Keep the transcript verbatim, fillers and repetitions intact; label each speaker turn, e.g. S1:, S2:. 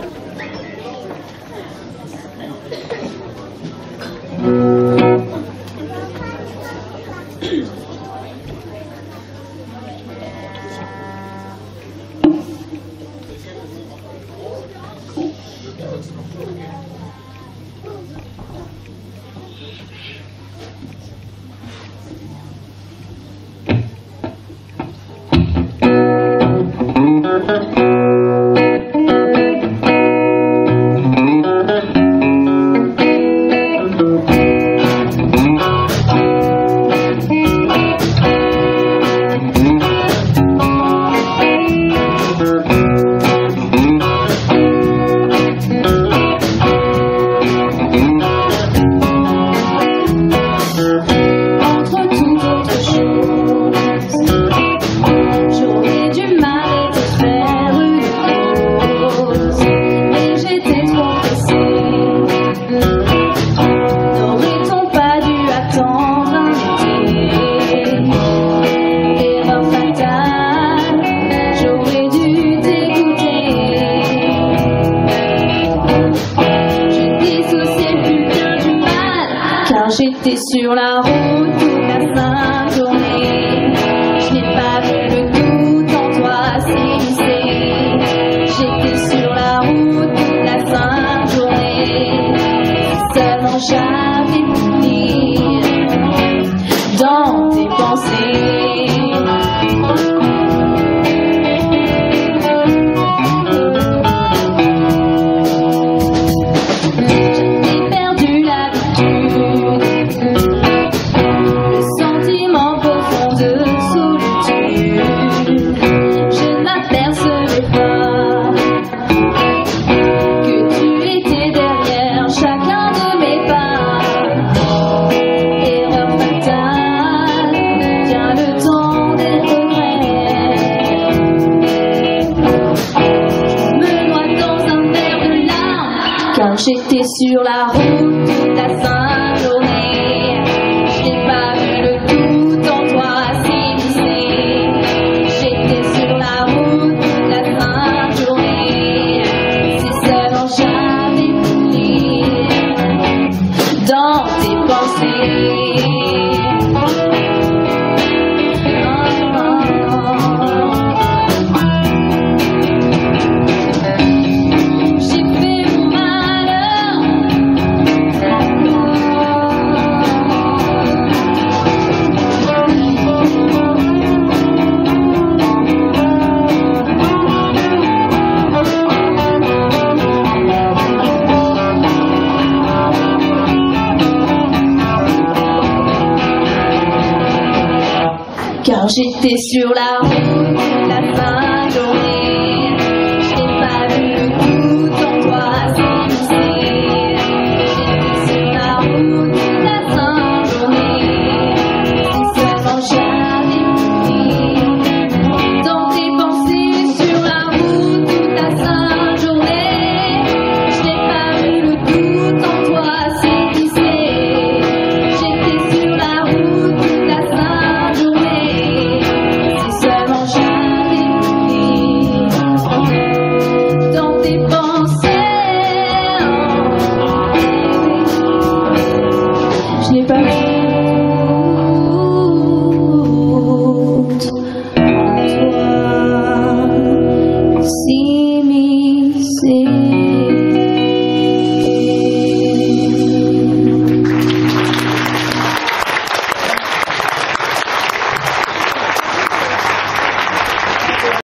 S1: J'étais sur la route toute la sainte journée. Je n'ai pas vu le doute en toi s'élisser. J'étais sur la route toute la sainte journée. Seulement j'avais pu lire dans tes pensées. Car j'étais sur la route toute la sainte journée. Je n'ai pas vu le doute en toi s'immiscer. J'étais sur la route toute la sainte journée. Si seulement j'avais pu lire dans tes pensées. Car j'étais sur la route.